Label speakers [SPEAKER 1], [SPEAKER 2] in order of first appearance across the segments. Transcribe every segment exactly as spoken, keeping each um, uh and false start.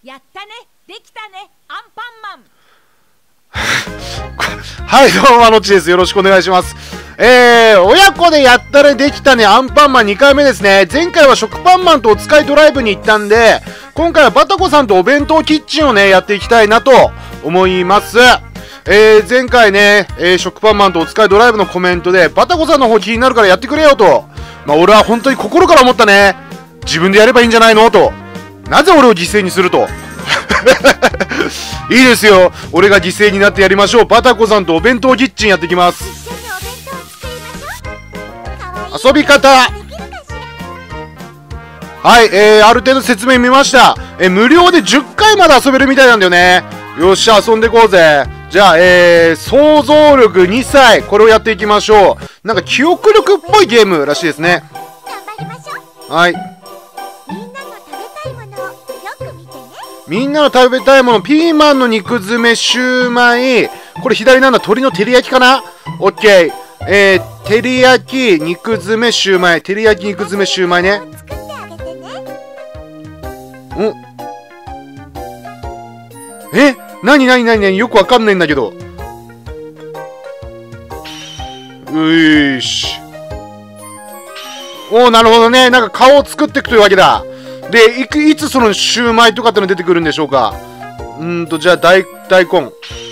[SPEAKER 1] やったね、できたね、アンパンマン。
[SPEAKER 2] はい、どうも、あのちです。よろしくお願いします。えー、親子でやったね、できたね、アンパンマンにかいめですね。前回は食パンマンとお使いドライブに行ったんで、今回はバタコさんとお弁当キッチンをね、やっていきたいなと思います。えー、前回ね、えー、食パンマンとお使いドライブのコメントで、バタコさんの方気になるからやってくれよと。まあ、俺は本当に心から思ったね。自分でやればいいんじゃないのと。なぜ俺を犠牲にすると。いいですよ。俺が犠牲になってやりましょう。バタコさんとお弁当キッチンやっていきます。遊び方。はい、えー、ある程度説明見ました。えー、無料でじゅっかいまで遊べるみたいなんだよね。よっしゃ、遊んでいこうぜ。じゃあ、えー、想像力にさい。これをやっていきましょう。なんか記憶力っぽいゲームらしいですね。はい。みんなの食べたいもの、ピーマンの肉詰め、シューマイ。これ左なんだ、鶏の照り焼きかな？オッケー。えー、照り焼き、肉詰め、シューマイ。照り焼き、肉詰め、シューマイね。ん？え？なになになになに？よくわかんないんだけど。ういーし。おー、なるほどね。なんか顔を作っていくというわけだ。で、いく、いつそのシューマイとかっての出てくるんでしょうか。うーんと、じゃあ、大、大根。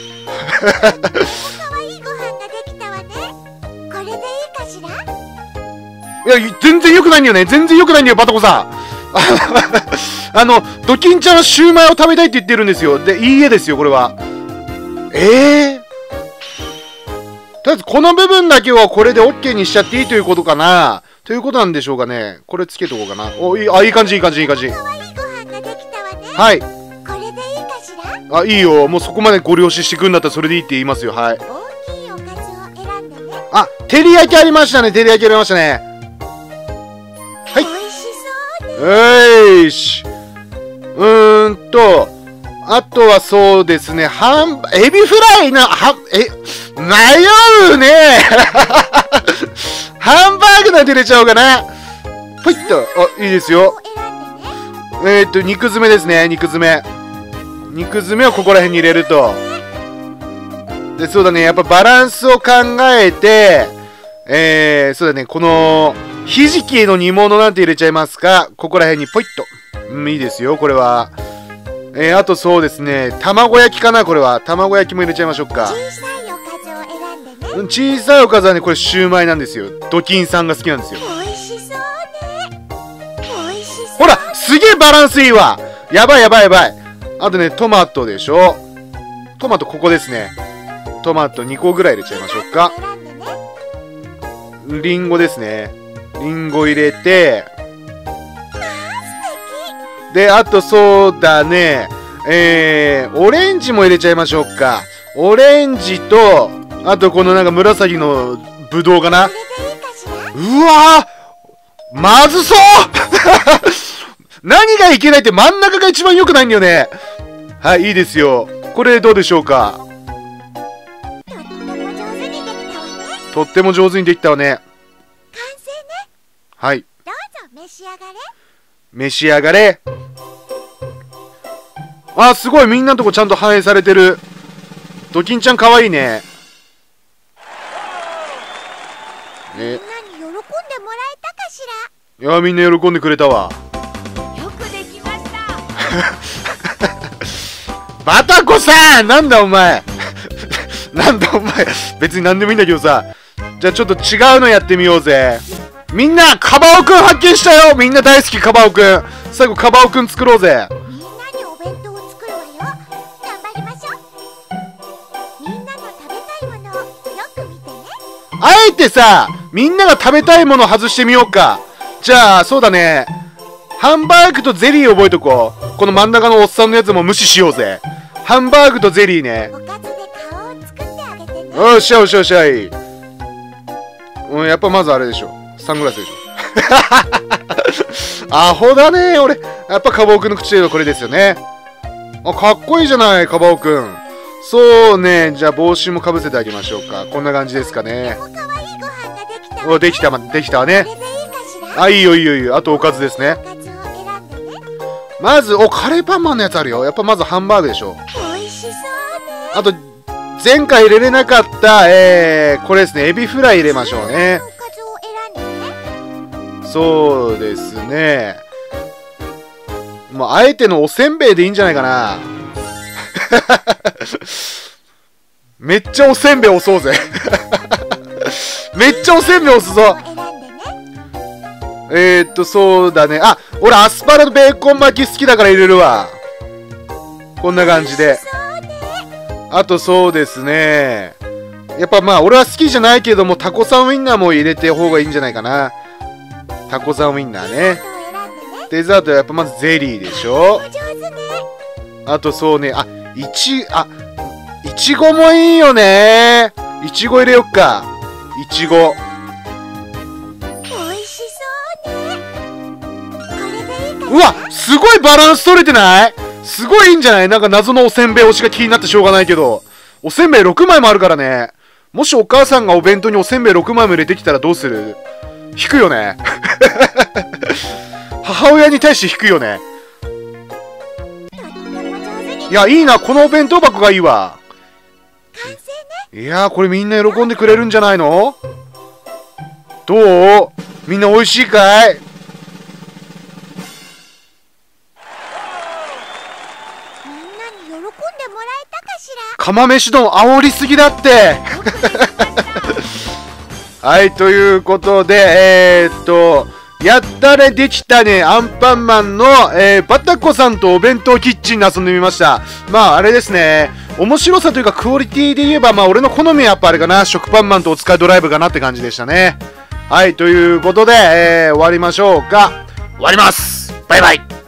[SPEAKER 2] いや、全然良くないんだよね。全然良くないんだよ、バタコさん。あの、ドキンちゃんはシューマイを食べたいって言ってるんですよ。で、いいえですよ、これは。ええー、とりあえず、この部分だけはこれで OK にしちゃっていいということかな。ということなんでしょうかね。これつけとこうかな。お、いい、あ、いい感じ、いい感じ、いい感じ。はい。あ、いいよ。もうそこまでご了承してくんだったらそれでいいって言いますよ。はい。あ、照り焼きありましたね。照り焼きありましたね。はい。えいし。うーんと、あとはそうですね、ハン、エビフライの、は、え、迷うねハンバーグなんて入れちゃおうかな。ほいっと。あ、いいですよ。えーっと、肉詰めですね。肉詰め。肉詰めをここら辺に入れると。で、そうだね。やっぱバランスを考えて、えー、そうだね。この、ひじきの煮物なんて入れちゃいますか。ここら辺にポイッと。うん、いいですよ。これは。えー、あとそうですね。卵焼きかな、これは。卵焼きも入れちゃいましょうか。小さいおかずはね、これシューマイなんですよ。ドキンさんが好きなんですよ。ほら、すげえバランスいいわ。やばいやばいやばい。あとね、トマトでしょ。トマトここですね。トマトにこぐらい入れちゃいましょうか。リンゴですね。リンゴ入れて。で、あとそうだね。えー、オレンジも入れちゃいましょうか。オレンジと、あとこのなんか紫のブドウかな。うわー、まずそう何がいけないって真ん中が一番良くないんだよね。はい、いいですよ。これどうでしょうか。とっても上手にできたわね。完成ね。はい。どうぞ召し上がれ。召し上がれ。あ、すごい、みんなのとこちゃんと反映されてる。ドキンちゃんかわいいね。みんなに喜んでもらえたかしら。いや、みんな喜んでくれたわ。
[SPEAKER 1] よくできました。
[SPEAKER 2] バタコさん、なんだお前。なんだお前。別に何でもいいんだけどさ。じゃあちょっと違うのやってみようぜ。みんな、カバオくん発見したよ。みんな大好き、カバオくん。最後、カバオくん作ろうぜ。みんなにお弁当を作るわよ。頑張りましょう。みんなの食べたいものをよく見てね。あえてさ、みんなが食べたいものを外してみようか。じゃあ、そうだね。ハンバーグとゼリー覚えとこう。この真ん中のおっさんのやつも無視しようぜ。ハンバーグとゼリーね。よっしゃよっしゃよっしゃい。うん、やっぱまずあれでしょ。サングラスでしょ。アホだね俺。やっぱカバオくんの口ではこれですよね。あ、かっこいいじゃない、カバオくん。そうね。じゃあ帽子もかぶせてあげましょうか。こんな感じですかね。お、できた、できたわね。あ、いいよいいよいいよ。あとおかずですね。 まず、お、カレーパンマンのやつあるよ。やっぱまずハンバーグでしょ。
[SPEAKER 1] 美味しそうね。
[SPEAKER 2] あと、前回入れれなかった、えー、これですね。エビフライ入れましょうね。
[SPEAKER 1] おかずを選んでね。
[SPEAKER 2] そうですね。もう、あえてのおせんべいでいいんじゃないかな。めっちゃおせんべい押そうぜ。めっちゃおせんべい押すぞ。えーっと、そうだね。あ、俺アスパラとベーコン巻き好きだから入れるわ。こんな感じで。あとそうですね。やっぱまあ、俺は好きじゃないけども、タコさんウインナーも入れて方がいいんじゃないかな。タコさんウインナーね。デザートはやっぱまずゼリーでしょ。あとそうね、あ、いち、あ、いちごもいいよね。いちご入れよっか。いちご。うわ、すごいバランス取れてない？すごいいいんじゃない？なんか謎のおせんべい推しが気になってしょうがないけど。おせんべいろくまいもあるからね。もしお母さんがお弁当におせんべいろくまいも入れてきたらどうする？引くよね。母親に対して引くよね。いや、いいな。このお弁当箱がいいわ。いやー、これみんな喜んでくれるんじゃないの？どう？みんな美味しいかい？釜飯丼煽りすぎだって。はい、ということで、えー、っと、やったね、できたね、アンパンマンの、えー、バタコさんとお弁当キッチンで遊んでみました。まあ、あれですね、面白さというかクオリティで言えば、まあ、俺の好みはやっぱあれかな、食パンマンとお使いドライブかなって感じでしたね。はい、ということで、えー、終わりましょうか。終わります。バイバイ。